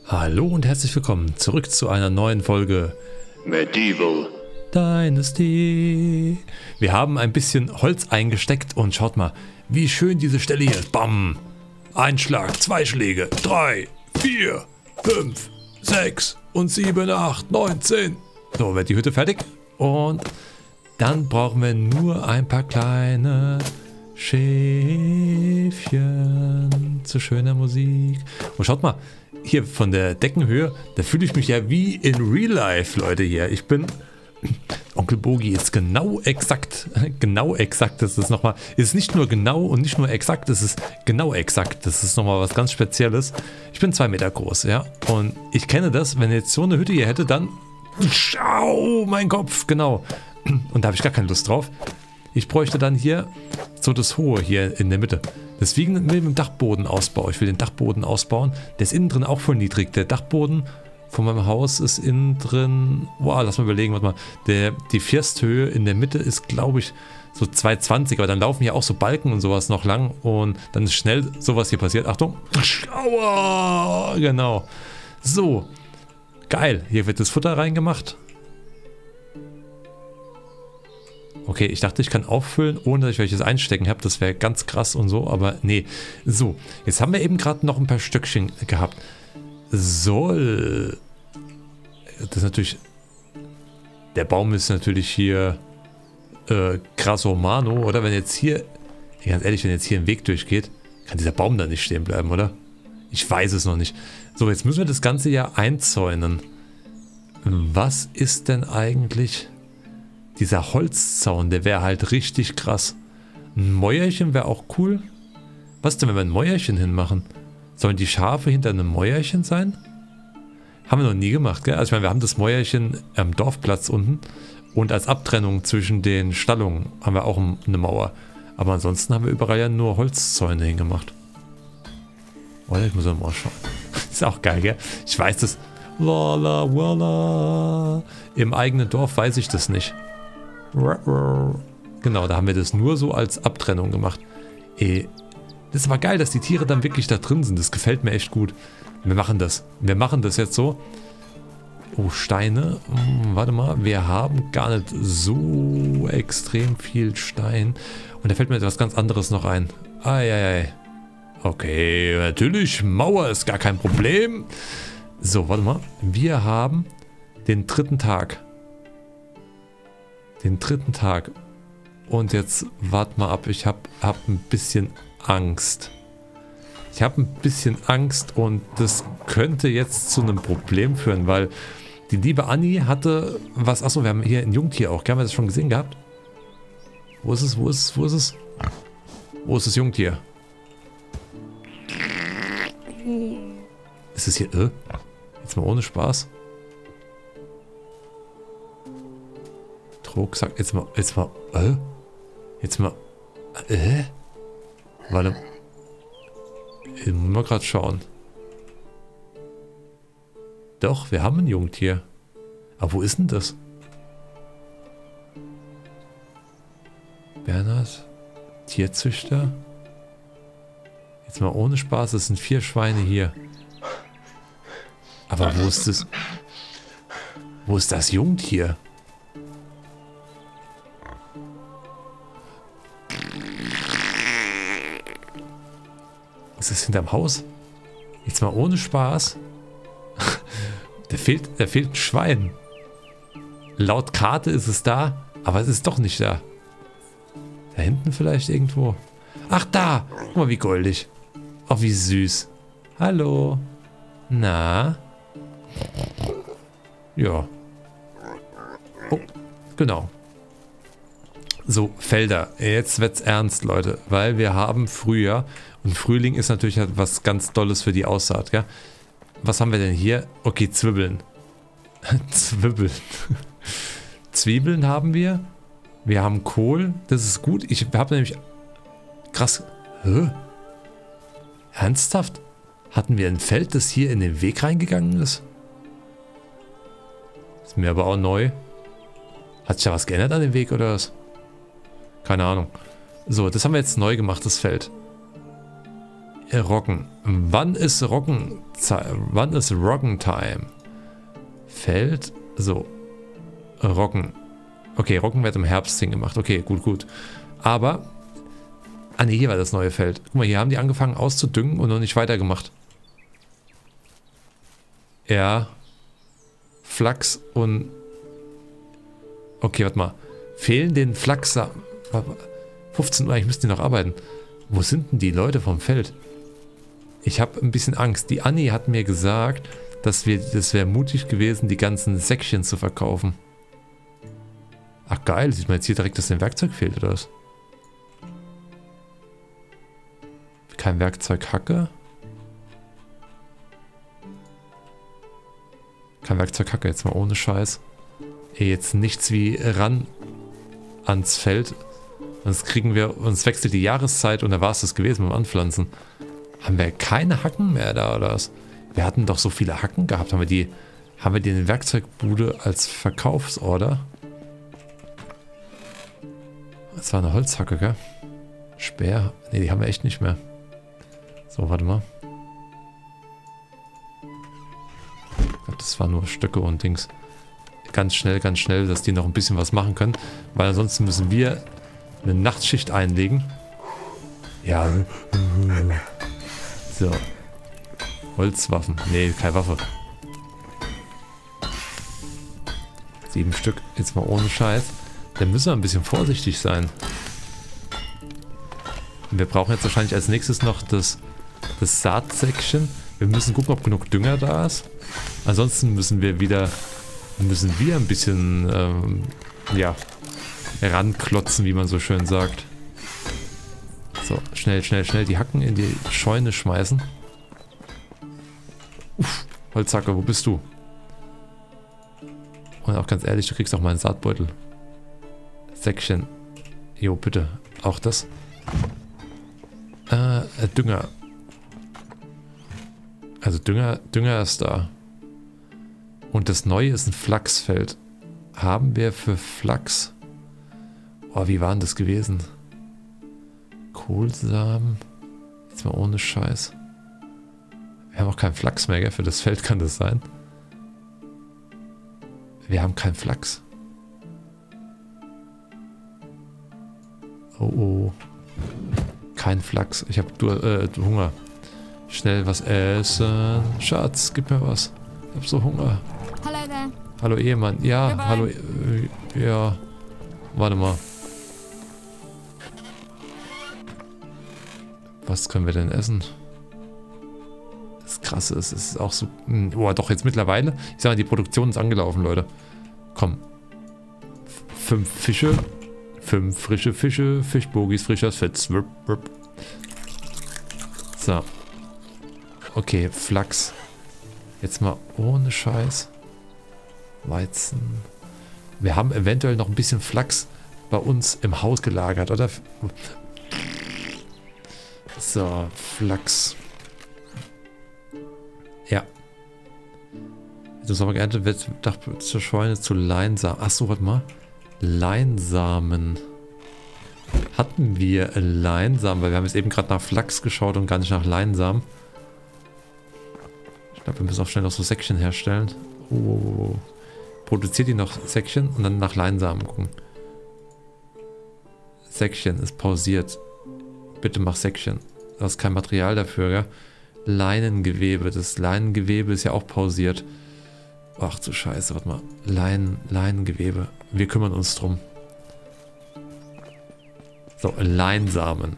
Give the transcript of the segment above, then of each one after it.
Hallo und herzlich willkommen zurück zu einer neuen Folge Medieval Dynasty. Wir haben ein bisschen Holz eingesteckt und schaut mal, wie schön diese Stelle hier ist. Bam! Ein Schlag, zwei Schläge, 3, 4, 5, 6 und 7, 8, 9, 10. So, wird die Hütte fertig. Und dann brauchen wir nur ein paar kleine Schäfchen zu schöner Musik. Und schaut mal, hier von der Deckenhöhe, da fühle ich mich ja wie in Real Life, Leute, hier. Ich bin... Onkel Bogi ist genau exakt, das ist nochmal, ist nicht nur genau und nicht nur exakt, es ist genau exakt, das ist nochmal was ganz Spezielles. Ich bin 2 Meter groß, ja, und ich kenne das, wenn jetzt so eine Hütte hier hätte, dann, schau, mein Kopf, genau, und da habe ich gar keine Lust drauf. Ich bräuchte dann hier so das Hohe hier in der Mitte. Deswegen mit dem Dachbodenausbau, ich will den Dachboden ausbauen, der ist innen drin auch voll niedrig, der Dachboden von meinem Haus ist innen drin, boah, lass mal überlegen, warte mal, die Firsthöhe in der Mitte ist, glaube ich, so 2,20, aber dann laufen hier auch so Balken und sowas noch lang und dann ist schnell sowas hier passiert. Achtung, aua, genau, so, geil, hier wird das Futter reingemacht. Okay, ich dachte, ich kann auffüllen, ohne dass ich welches einstecken habe, das wäre ganz krass und so, aber nee. So, jetzt haben wir eben gerade noch ein paar Stöckchen gehabt. Soll. Das ist natürlich. Der Baum ist natürlich hier Grasso Mano, oder? Wenn jetzt hier. Ganz ehrlich, wenn jetzt hier ein Weg durchgeht, kann dieser Baum da nicht stehen bleiben, oder? Ich weiß es noch nicht. So, jetzt müssen wir das Ganze ja einzäunen. Was ist denn eigentlich dieser Holzzaun? Der wäre halt richtig krass. Ein Mäuerchen wäre auch cool. Was denn, wenn wir ein Mäuerchen hinmachen? Sollen die Schafe hinter einem Mäuerchen sein? Haben wir noch nie gemacht, gell? Also ich meine, wir haben das Mäuerchen am Dorfplatz unten und als Abtrennung zwischen den Stallungen haben wir auch eine Mauer. Aber ansonsten haben wir überall ja nur Holzzäune hingemacht. Oder ich muss mal schauen. Ist auch geil, gell? Ich weiß das. Lala, wala. Im eigenen Dorf weiß ich das nicht. Genau, da haben wir das nur so als Abtrennung gemacht. Das ist aber geil, dass die Tiere dann wirklich da drin sind. Das gefällt mir echt gut. Wir machen das. Wir machen das jetzt so. Oh, Steine. Warte mal. Wir haben gar nicht so extrem viel Stein. Und da fällt mir etwas ganz anderes noch ein. Eieiei. Okay, natürlich. Mauer ist gar kein Problem. So, warte mal. Wir haben den 3. Tag. Den 3. Tag. Und jetzt warte mal ab. Ich hab ein bisschen Angst. Ich habe ein bisschen Angst und das könnte jetzt zu einem Problem führen, weil die liebe Anni hatte was. Achso, wir haben hier ein Jungtier auch. Haben wir das schon gesehen gehabt? Wo ist es? Wo ist es? Wo ist es? Wo ist das Jungtier? Ist es hier? Jetzt mal ohne Spaß. Drucksack. Jetzt mal. Jetzt mal. Warte. Ich muss mal gerade schauen. Doch, wir haben ein Jungtier. Aber wo ist denn das? Bernhard? Tierzüchter? Jetzt mal ohne Spaß, es sind 4 Schweine hier. Aber wo ist das? Wo ist das Jungtier? Ist das hinterm Haus? Jetzt mal ohne Spaß. Da fehlt ein Schwein. Laut Karte ist es da, aber es ist doch nicht da. Da hinten vielleicht irgendwo. Ach, da! Guck mal, wie goldig. Ach, wie süß. Hallo. Na? Ja. Oh, genau. So, Felder. Jetzt wird's ernst, Leute. Weil wir haben Frühjahr. Und Frühling ist natürlich was ganz Tolles für die Aussaat, gell? Was haben wir denn hier? Okay, Zwiebeln. Zwiebeln. Zwiebeln haben wir. Wir haben Kohl. Das ist gut. Ich habe nämlich... Krass. Hä? Ernsthaft? Hatten wir ein Feld, das hier in den Weg reingegangen ist? Ist mir aber auch neu. Hat sich da was geändert an dem Weg oder was? Keine Ahnung. So, das haben wir jetzt neu gemacht, das Feld. Roggen. Wann ist Roggen Time? Feld. So. Roggen. Okay, Roggen wird im Herbst hingemacht. Okay, gut. Aber. Ah ne, hier war das neue Feld. Guck mal, hier haben die angefangen auszudüngen und noch nicht weitergemacht. Ja. Flachs und. Okay, warte mal. Fehlen den Flachs. 15 Uhr, ich müsste noch arbeiten. Wo sind denn die Leute vom Feld? Ich habe ein bisschen Angst. Die Anni hat mir gesagt, das wäre mutig gewesen, die ganzen Säckchen zu verkaufen. Ach geil, sieht man jetzt hier direkt, dass ein Werkzeug fehlt, oder was? Kein Werkzeughacke. Kein Werkzeughacke, jetzt mal ohne Scheiß. Ey, jetzt nichts wie ran ans Feld. Sonst kriegen wir, uns wechselt die Jahreszeit und da war es das gewesen beim Anpflanzen. Haben wir keine Hacken mehr da oder was? Wir hatten doch so viele Hacken gehabt. Haben wir die in der Werkzeugbude als Verkaufsorder? Das war eine Holzhacke, gell? Speer. Ne, die haben wir echt nicht mehr. So, warte mal. Ich glaube, das waren nur Stöcke und Dings. Ganz schnell, dass die noch ein bisschen was machen können. Weil ansonsten müssen wir eine Nachtschicht einlegen. Ja. So. Holzwaffen. Nee, keine Waffe. 7 Stück. Jetzt mal ohne Scheiß. Da müssen wir ein bisschen vorsichtig sein. Und wir brauchen jetzt wahrscheinlich als nächstes noch das Saatsäckchen. Wir müssen gucken, ob genug Dünger da ist. Ansonsten müssen wir ein bisschen ja, ranklotzen, wie man so schön sagt. So, schnell die Hacken in die Scheune schmeißen. Uff, Holzhacke, wo bist du? Und auch ganz ehrlich, du kriegst auch mal einen Saatbeutel. Säckchen. Jo, bitte. Auch das. Dünger. Also Dünger ist da. Und das Neue ist ein Flachsfeld. Haben wir für Flachs... Oh, wie war denn das gewesen? Kohlsamen. Jetzt mal ohne Scheiß. Wir haben auch keinen Flachs mehr, gell? Für das Feld kann das sein. Wir haben keinen Flachs. Oh. Kein Flachs. Ich habe Hunger. Schnell was essen. Schatz, gib mir was. Ich hab so Hunger. Hello there. Hallo Ehemann. Ja, Goodbye. hallo. Ja. Warte mal. Was können wir denn essen? Das Krasse ist, es ist auch so... Oh, doch, jetzt mittlerweile. Ich sag mal, die Produktion ist angelaufen, Leute. Komm. 5 Fische. 5 frische Fische. Fischbogis, frisches Fett. So. Okay, Flachs. Jetzt mal ohne Scheiß. Weizen. Wir haben eventuell noch ein bisschen Flachs bei uns im Haus gelagert, oder? So, Flachs. Ja. Das aber geerntet wird zur Scheune zu Leinsamen. Achso, warte mal. Leinsamen. Hatten wir Leinsamen? Weil wir haben jetzt eben gerade nach Flachs geschaut und gar nicht nach Leinsamen. Ich glaube, wir müssen auch schnell noch so Säckchen herstellen. Oh. Produziert die noch Säckchen und dann nach Leinsamen gucken. Säckchen ist pausiert. Bitte mach Säckchen. Du hast kein Material dafür, gell? Leinengewebe. Das Leinengewebe ist ja auch pausiert. Ach du Scheiße, warte mal. Leinengewebe. Wir kümmern uns drum. So, Leinsamen.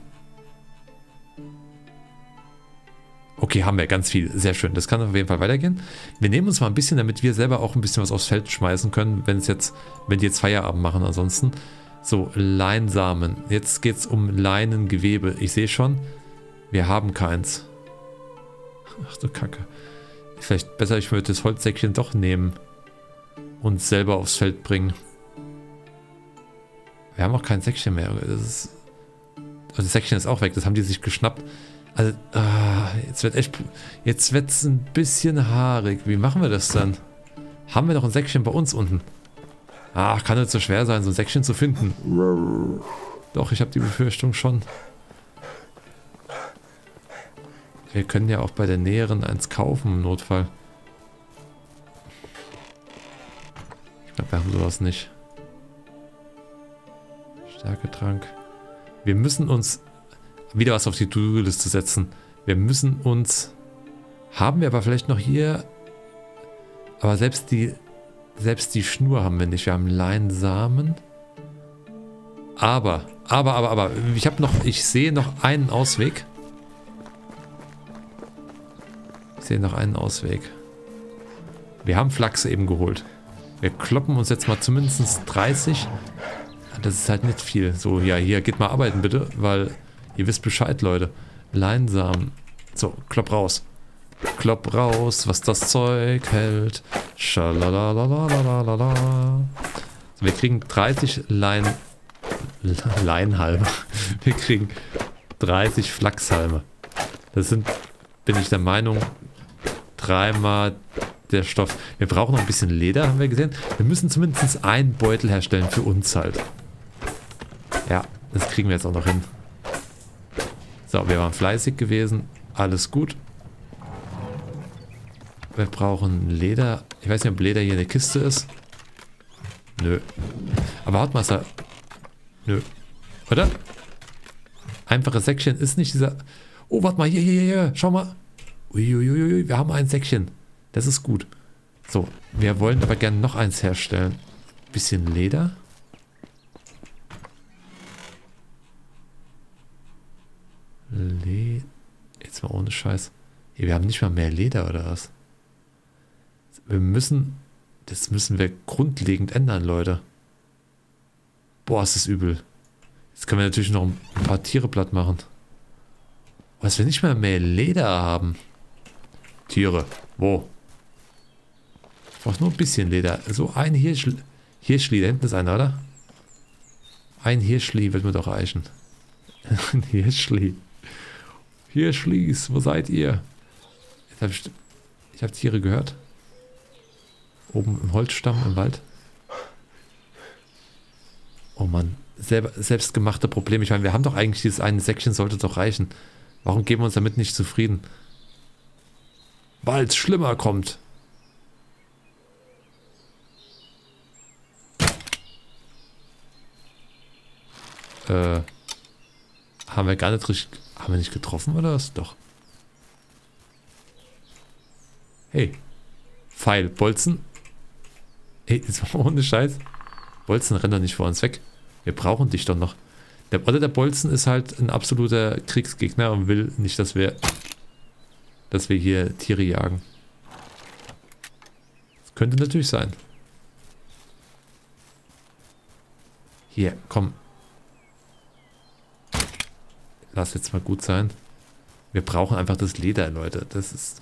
Okay, haben wir ganz viel. Sehr schön. Das kann auf jeden Fall weitergehen. Wir nehmen uns mal ein bisschen, damit wir selber auch ein bisschen was aufs Feld schmeißen können, wenn die jetzt Feierabend machen. Ansonsten. So, Leinsamen. Jetzt geht es um Leinengewebe. Ich sehe schon, wir haben keins. Ach du Kacke. Vielleicht besser, ich würde das Holzsäckchen doch nehmen und selber aufs Feld bringen. Wir haben auch kein Säckchen mehr. Also das Säckchen ist auch weg. Das haben die sich geschnappt. Also, jetzt wird es ein bisschen haarig. Wie machen wir das dann? Haben wir noch ein Säckchen bei uns unten? Ach, kann nicht so schwer sein, so ein Säckchen zu finden. Doch, ich habe die Befürchtung schon. Wir können ja auch bei der näheren eins kaufen im Notfall. Ich glaube, wir haben sowas nicht. Stärketrank. Wir müssen uns wieder was auf die To-Do-Liste setzen. Wir müssen uns... Haben wir aber vielleicht noch hier... Aber selbst die Schnur haben wir nicht. Wir haben Leinsamen. Aber. Ich sehe noch einen Ausweg. Wir haben Flachs eben geholt. Wir kloppen uns jetzt mal zumindest 30. Das ist halt nicht viel. So, ja, hier, geht mal arbeiten bitte, weil ihr wisst Bescheid, Leute. Leinsamen. So, klopp raus. Klopp raus, was das Zeug hält. Schalalalalala. So, wir kriegen 30 Leinhalme. Wir kriegen 30 Flachshalme. Das sind, bin ich der Meinung, dreimal der Stoff. Wir brauchen noch ein bisschen Leder, haben wir gesehen. Wir müssen zumindest einen Beutel herstellen für uns halt. Ja, das kriegen wir jetzt auch noch hin. So, wir waren fleißig gewesen. Alles gut. Wir brauchen Leder. Ich weiß nicht, ob Leder hier eine Kiste ist. Nö. Aber Hautmaster. Nö. Oder? Einfache Säckchen ist nicht dieser... Oh, warte mal. Hier. Schau mal. Uiuiui, wir haben ein Säckchen. Das ist gut. So, wir wollen aber gerne noch eins herstellen. Bisschen Leder. Jetzt mal ohne Scheiß. Hier, wir haben nicht mal mehr Leder oder was? Das müssen wir grundlegend ändern, Leute. Boah, ist das übel. Jetzt können wir natürlich noch ein paar Tiere platt machen. Was wir nicht mal mehr Leder haben. Tiere. Wo? Ich brauche nur ein bisschen Leder. So ein Hirschli. Da hinten ist einer, oder? Ein Hirschli wird mir doch reichen. Ein Hirschli. Hirschlis, wo seid ihr? Ich habe Tiere gehört. Oben im Holzstamm im Wald. Oh Mann. Selbstgemachte Probleme. Ich meine, wir haben doch eigentlich dieses eine Säckchen, sollte doch reichen. Warum geben wir uns damit nicht zufrieden? Weil es schlimmer kommt. Haben wir gar nicht richtig... Haben wir nicht getroffen oder was? Doch. Hey. Pfeil. Bolzen. Hey, jetzt mal ohne Scheiß. Bolzen, renn doch nicht vor uns weg. Wir brauchen dich doch noch. Der Bolzen ist halt ein absoluter Kriegsgegner und will nicht, dass wir hier Tiere jagen. Das könnte natürlich sein. Hier, komm. Lass jetzt mal gut sein. Wir brauchen einfach das Leder, Leute. Das ist...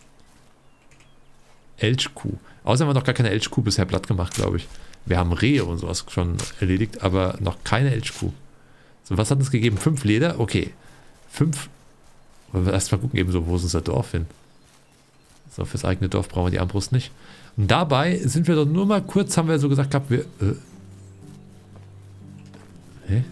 Elchkuh. Außerdem haben wir noch gar keine Elchkuh bisher platt gemacht, glaube ich. Wir haben Rehe und sowas schon erledigt, aber noch keine Elchkuh. So, was hat uns gegeben? 5 Leder? Okay. 5. Wollen wir erst mal gucken, eben so, wo ist unser Dorf hin? So, fürs eigene Dorf brauchen wir die Armbrust nicht. Und dabei sind wir doch nur mal kurz, haben wir so gesagt gehabt, wir... Hä?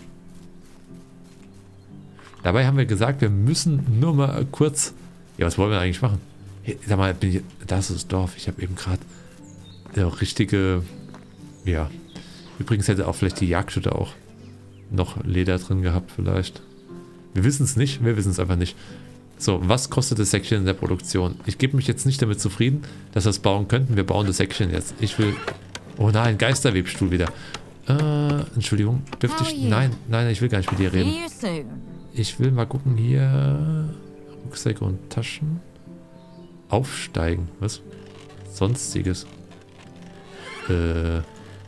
Dabei haben wir gesagt, wir müssen nur mal kurz... Ja, was wollen wir eigentlich machen? Hey, sag mal, das ist das Dorf. Ich habe eben gerade richtige... Ja. Übrigens hätte auch vielleicht die Jagdhütte auch noch Leder drin gehabt vielleicht. Wir wissen es nicht. Wir wissen es einfach nicht. So, was kostet das Säckchen in der Produktion? Ich gebe mich jetzt nicht damit zufrieden, dass wir es bauen könnten. Wir bauen das Säckchen jetzt. Ich will... Oh nein, Geisterwebstuhl wieder. Entschuldigung. Dürfte ich... Nein, ich will gar nicht mit dir reden. Ich will mal gucken hier. Rucksäcke und Taschen. Aufsteigen. Was? Sonstiges. Hä?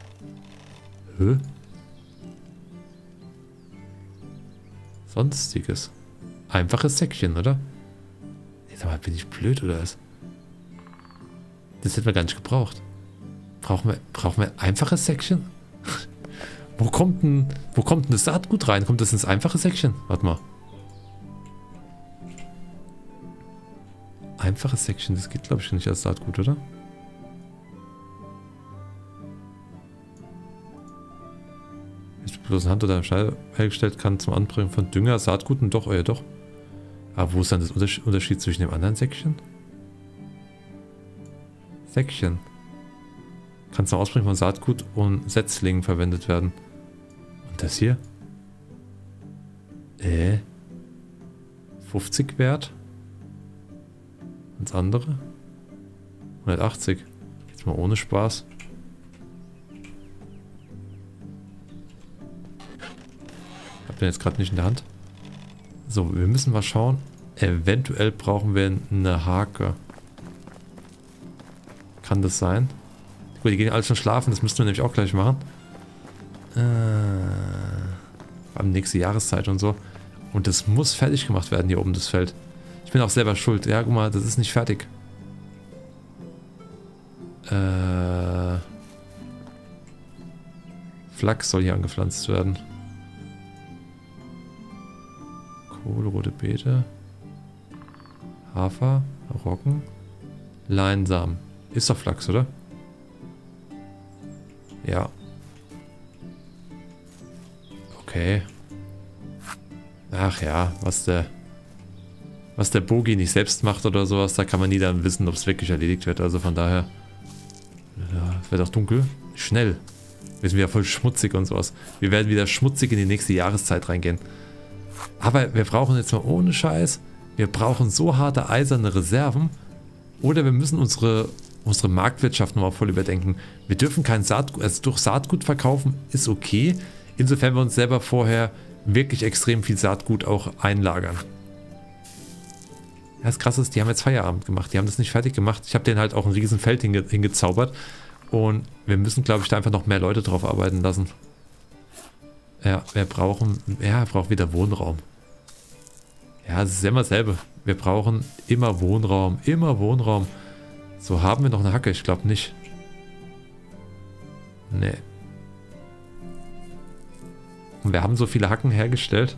Sonstiges. Einfaches Säckchen, oder? Jetzt aber bin ich blöd, oder was? Das hätten wir gar nicht gebraucht. Brauchen wir einfaches Säckchen? Wo kommt denn das Saatgut rein? Kommt das ins einfache Säckchen? Warte mal. Einfaches Säckchen, das geht glaube ich nicht als Saatgut, oder? Ist bloß in Hand oder Scheibe hergestellt, kann zum Anbringen von Dünger, Saatguten, doch, doch. Aber wo ist dann das Unterschied zwischen dem anderen Säckchen? Säckchen. Kann zum Ausbringen von Saatgut und Setzlingen verwendet werden. Und das hier? 50 wert? Und das andere? 180. Jetzt mal ohne Spaß. Hab den jetzt gerade nicht in der Hand. So, wir müssen mal schauen. Eventuell brauchen wir eine Hake. Kann das sein? Gut, die gehen alle schon schlafen, das müssten wir nämlich auch gleich machen. Am nächste Jahreszeit und so. Und das muss fertig gemacht werden hier oben, das Feld. Ich bin auch selber schuld. Ja, guck mal, das ist nicht fertig. Flachs soll hier angepflanzt werden. Kohle, rote Beete. Hafer, Roggen. Leinsamen. Ist doch Flachs, oder? Ja. Okay. Ach ja, was der Bogi nicht selbst macht oder sowas, da kann man nie dann wissen, ob es wirklich erledigt wird. Also von daher. Ja, es wird auch dunkel. Schnell. Wir sind wieder voll schmutzig und sowas. Wir werden wieder schmutzig in die nächste Jahreszeit reingehen. Aber wir brauchen jetzt mal ohne Scheiß. Wir brauchen so harte eiserne Reserven. Oder wir müssen unsere Marktwirtschaft nochmal voll überdenken. Wir dürfen kein Saatgut, also durch Saatgut verkaufen ist okay. Insofern wir uns selber vorher wirklich extrem viel Saatgut auch einlagern. Ja, das Krasse ist, die haben jetzt Feierabend gemacht. Die haben das nicht fertig gemacht. Ich habe denen halt auch ein riesen Feld hingezaubert. Und wir müssen, glaube ich, da einfach noch mehr Leute drauf arbeiten lassen. Ja, braucht wieder Wohnraum. Ja, es ist immer dasselbe. Wir brauchen immer Wohnraum, immer Wohnraum. So, haben wir noch eine Hacke? Ich glaube nicht. Nee. Und wir haben so viele Hacken hergestellt.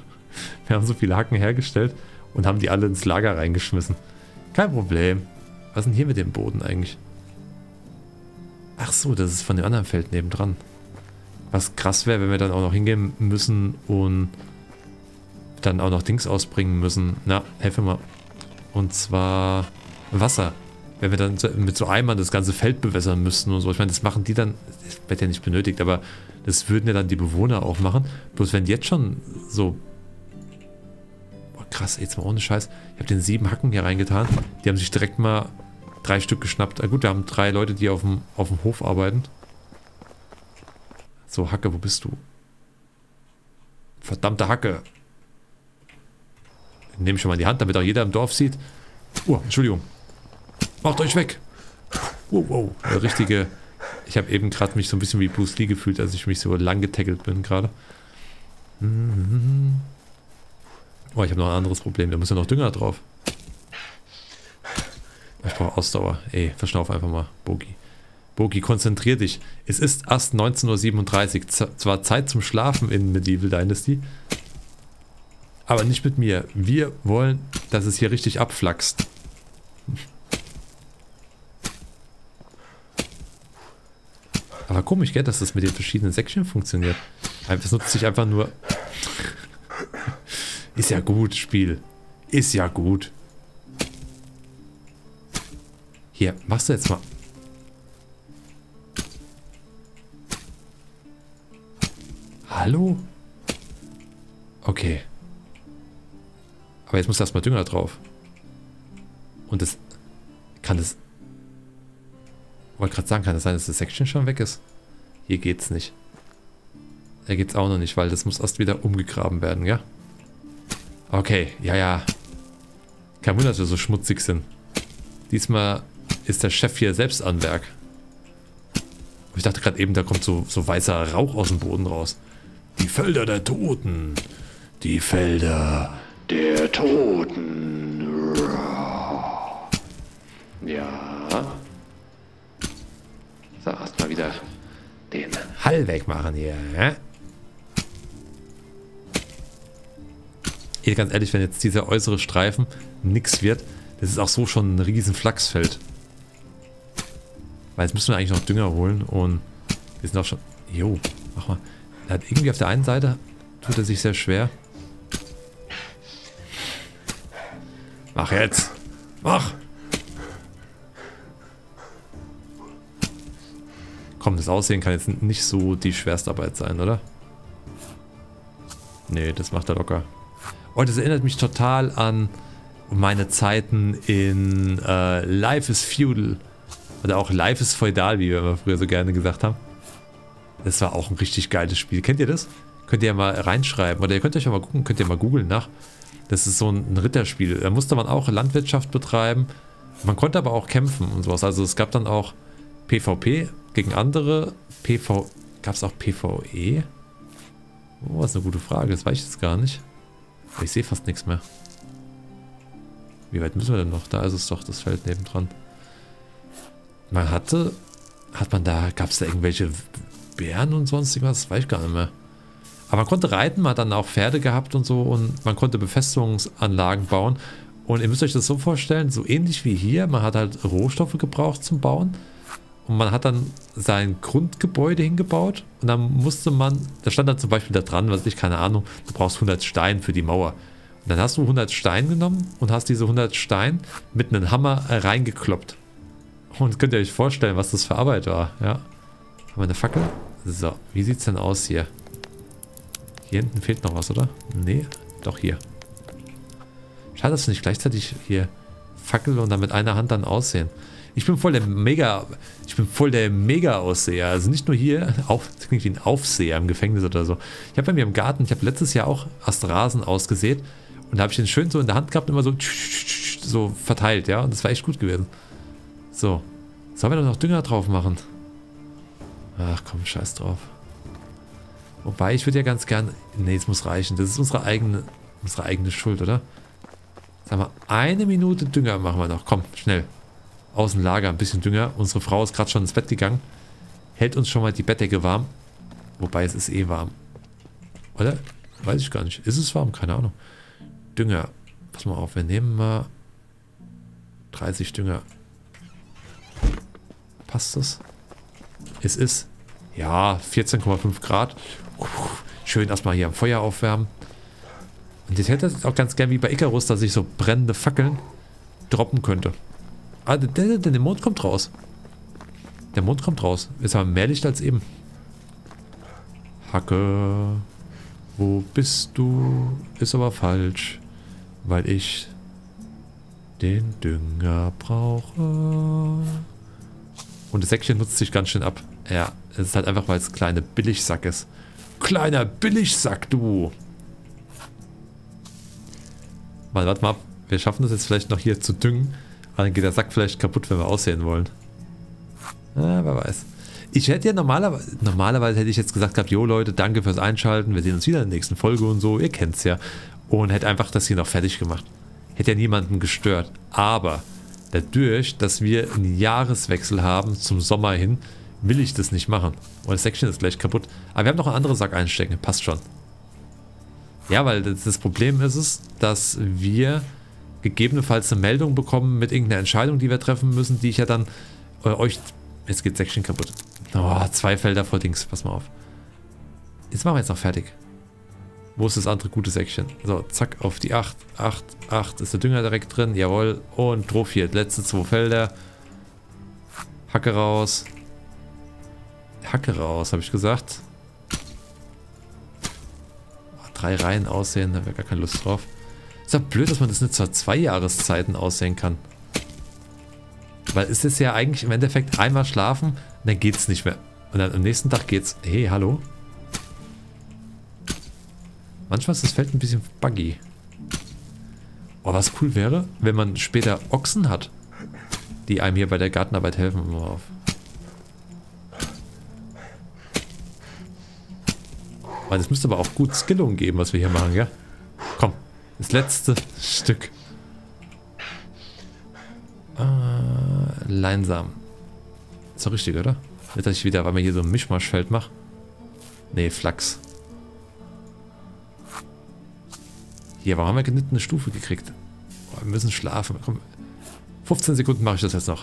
Und haben die alle ins Lager reingeschmissen. Kein Problem. Was ist denn hier mit dem Boden eigentlich? Ach so, das ist von dem anderen Feld nebendran. Was krass wäre, wenn wir dann auch noch hingehen müssen und dann auch noch Dings ausbringen müssen. Na, helfe mal. Und zwar Wasser. Wenn wir dann mit so Eimern das ganze Feld bewässern müssten und so. Ich meine, das machen die dann, das wird ja nicht benötigt, aber das würden ja dann die Bewohner auch machen. Bloß wenn die jetzt schon so... Boah, krass, jetzt mal ohne Scheiß. Ich habe den 7 Hacken hier reingetan. Die haben sich direkt mal 3 Stück geschnappt. Ah, gut, wir haben 3 Leute, die auf dem Hof arbeiten. So, Hacke, wo bist du? Verdammte Hacke. Nehme ich schon mal in die Hand, damit auch jeder im Dorf sieht. Oh, Entschuldigung. Macht euch weg. Wow, wow. Richtige... Ich habe eben gerade mich so ein bisschen wie Bruce Lee gefühlt, als ich mich so lang getackelt bin gerade. Oh, ich habe noch ein anderes Problem. Da muss ja noch Dünger drauf. Ich brauche Ausdauer. Ey, verschnauf einfach mal, Bogi. Bogi, konzentrier dich. Es ist erst 19:37 Uhr. Zwar Zeit zum Schlafen in Medieval Dynasty, aber nicht mit mir. Wir wollen, dass es hier richtig abflaxt. Aber komisch, gell, dass das mit den verschiedenen Säckchen funktioniert. Das nutzt sich einfach nur... Ist ja gut, Spiel. Ist ja gut. Hier, machst du jetzt mal... Hallo? Okay. Aber jetzt muss erstmal Dünger drauf. Und das... Kann das... Ich wollte gerade sagen, kann es sein, dass das Section schon weg ist? Hier geht's nicht. Hier geht's auch noch nicht, weil das muss erst wieder umgegraben werden, ja? Okay, ja. Kein Wunder, dass wir so schmutzig sind. Diesmal ist der Chef hier selbst an Werk. Ich dachte gerade eben, da kommt so weißer Rauch aus dem Boden raus. Die Felder der Toten. Die Felder der Toten. Ja. So, erstmal wieder den Hall wegmachen hier. Hier, ganz ehrlich, wenn jetzt dieser äußere Streifen nix wird, das ist auch so schon ein riesen Flachsfeld. Weil jetzt müssen wir eigentlich noch Dünger holen und wir sind auch schon... Jo, mach mal. Er hat irgendwie auf der einen Seite tut er sich sehr schwer. Mach jetzt. Mach. Komm, das Aussehen kann jetzt nicht so die Schwerstarbeit sein, oder? Nee, das macht er locker. Oh, das erinnert mich total an meine Zeiten in Life is Feudal. Oder auch Life is Feudal, wie wir immer früher so gerne gesagt haben. Das war auch ein richtig geiles Spiel. Kennt ihr das? Könnt ihr ja mal reinschreiben. Oder ihr könnt euch ja mal gucken, könnt ihr mal googeln nach. Das ist so ein Ritterspiel. Da musste man auch Landwirtschaft betreiben. Man konnte aber auch kämpfen und sowas. Also es gab dann auch PvP gegen andere. Gab es auch PvE? Oh, das ist eine gute Frage. Das weiß ich jetzt gar nicht. Aber ich sehe fast nichts mehr. Wie weit müssen wir denn noch? Da ist es doch, das Feld nebendran. Gab es da irgendwelche Bären und sonst irgendwas? Das weiß ich gar nicht mehr. Aber man konnte reiten, man hat dann auch Pferde gehabt und so und man konnte Befestigungsanlagen bauen. Und ihr müsst euch das so vorstellen, so ähnlich wie hier, man hat halt Rohstoffe gebraucht zum Bauen. Und man hat dann sein Grundgebäude hingebaut und dann musste man, da stand dann zum Beispiel da dran, was ich, keine Ahnung, du brauchst 100 Steine für die Mauer. Und dann hast du 100 Steine genommen und hast diese 100 Steine mit einem Hammer reingekloppt. Und könnt ihr euch vorstellen, was das für Arbeit war, ja. Haben wir eine Fackel? So, wie sieht es denn aus hier? Hier hinten fehlt noch was, oder? Nee, doch hier. Schade, dass wir nicht gleichzeitig hier Fackel und dann mit einer Hand dann aussehen. Ich bin voll der Mega-Ausseher. Also nicht nur hier, das klingt wie ein Aufseher im Gefängnis oder so. Ich habe bei mir im Garten, ich habe letztes Jahr auch Astrasen ausgesät und da habe ich den schön so in der Hand gehabt und immer so verteilt, ja. Und das war echt gut gewesen. So. Sollen wir doch noch Dünger drauf machen? Ach komm, scheiß drauf. Wobei, ich würde ja ganz gern... Nee, es muss reichen. Das ist unsere eigene Schuld, oder? Sag mal, 1 Minute Dünger machen wir noch. Komm, schnell. Aus dem Lager ein bisschen Dünger. Unsere Frau ist gerade schon ins Bett gegangen. Hält uns schon mal die Bettdecke warm. Wobei, es ist eh warm. Oder? Weiß ich gar nicht. Ist es warm? Keine Ahnung. Dünger. Pass mal auf, wir nehmen mal 30 Dünger. Passt das? Es ist, ja, 14,5 Grad. Schön erstmal hier am Feuer aufwärmen. Und ich hätte auch ganz gern wie bei Icarus, dass ich so brennende Fackeln droppen könnte. Ah, der Mond kommt raus. Der Mond kommt raus. Jetzt haben wir mehr Licht als eben. Hacke, wo bist du? Ist aber falsch, weil ich den Dünger brauche. Und das Säckchen nutzt sich ganz schön ab. Ja, es ist halt einfach, weil es kleine Billigsack ist. Kleiner Billigsack, du! Warte mal ab. Wir schaffen das jetzt vielleicht noch hier zu düngen. Aber dann geht der Sack vielleicht kaputt, wenn wir aussehen wollen. Ja, wer weiß. Ich hätte ja normalerweise hätte ich jetzt gesagt gehabt, jo Leute, danke fürs Einschalten. Wir sehen uns wieder in der nächsten Folge und so. Ihr kennt's ja. Und hätte einfach das hier noch fertig gemacht. Hätte ja niemanden gestört. Aber dadurch, dass wir einen Jahreswechsel haben zum Sommer hin, will ich das nicht machen. Und das Säckchen ist gleich kaputt. Aber wir haben noch einen anderen Sack einstecken. Passt schon. Ja, weil das Problem ist es, dass wir gegebenenfalls eine Meldung bekommen mit irgendeiner Entscheidung, die wir treffen müssen, die ich ja dann euch... Jetzt geht das Säckchen kaputt. Oh, 2 Felder vor Dings. Pass mal auf. Jetzt machen wir jetzt noch fertig. Wo ist das andere gute Säckchen? So, zack, auf die 8. 8, 8. Ist der Dünger direkt drin? Jawohl. Und drauf hier. Letzte 2 Felder. Hacke raus. Hacke raus, habe ich gesagt. 3 Reihen aussehen, da wäre gar keine Lust drauf. Ist doch blöd, dass man das nicht zur 2 Jahreszeiten aussehen kann. Weil es ist ja eigentlich im Endeffekt einmal schlafen und dann geht's nicht mehr. Und dann am nächsten Tag geht's. Hey, hallo? Manchmal ist das Feld ein bisschen buggy. Oh, was cool wäre, wenn man später Ochsen hat, die einem hier bei der Gartenarbeit helfen. Mal auf. Weil es müsste aber auch gut Skillung geben, was wir hier machen, gell? Komm, das letzte Stück. Leinsamen. Ist doch richtig, oder? Nicht, dass ich wieder, weil mir hier so ein Mischmaschfeld mache. Nee, Flachs. Hier, warum haben wir eine Stufe gekriegt? Oh, wir müssen schlafen. Komm. 15 Sekunden mache ich das jetzt noch.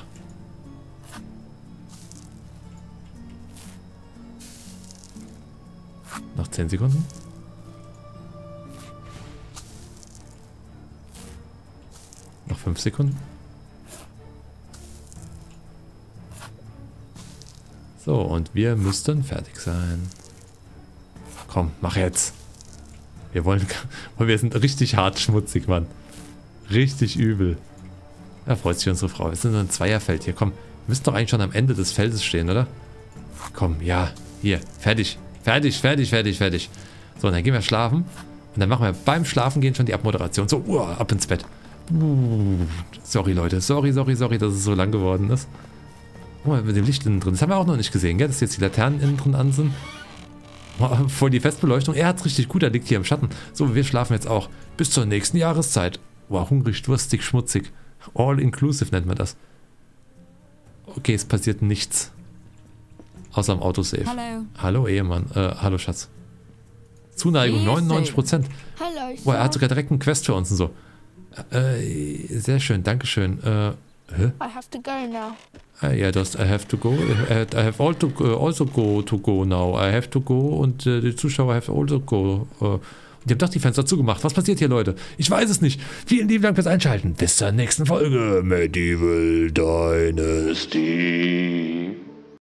Noch 10 Sekunden. 5 Sekunden. So, und wir müssten fertig sein. Komm, mach jetzt. Wir sind richtig hart schmutzig, Mann. Richtig übel. Da freut sich unsere Frau. Wir sind in einem Zweierfeld hier. Komm, wir müssen doch eigentlich schon am Ende des Feldes stehen, oder? Komm, ja. Hier, fertig. Fertig, fertig, fertig, fertig. So, und dann gehen wir schlafen. Und dann machen wir beim Schlafengehen schon die Abmoderation. So, ab ins Bett. Sorry, Leute. Sorry, dass es so lang geworden ist. Guck mal, mit dem Licht innen drin. Das haben wir auch noch nicht gesehen, gell? Dass jetzt die Laternen innen drin an sind. Voll die Festbeleuchtung. Er hat's richtig gut, er liegt hier im Schatten. So, wir schlafen jetzt auch. Bis zur nächsten Jahreszeit. Wow, hungrig, durstig, schmutzig. All inclusive nennt man das. Okay, es passiert nichts. Außer am Autosave. Hallo. Hallo, Ehemann. Hallo, Schatz. Zuneigung, 99%. Hello, Boah, er hat sir. sogar direkt einen Quest für uns und so. Sehr schön, dankeschön. Hä? I have to go now. Ja, das I have to go. I have also go now. I have to go und die Zuschauer have also go. Und die haben doch die Fenster zugemacht. Was passiert hier, Leute? Ich weiß es nicht. Vielen lieben Dank fürs Einschalten. Bis zur nächsten Folge. Medieval Dynasty.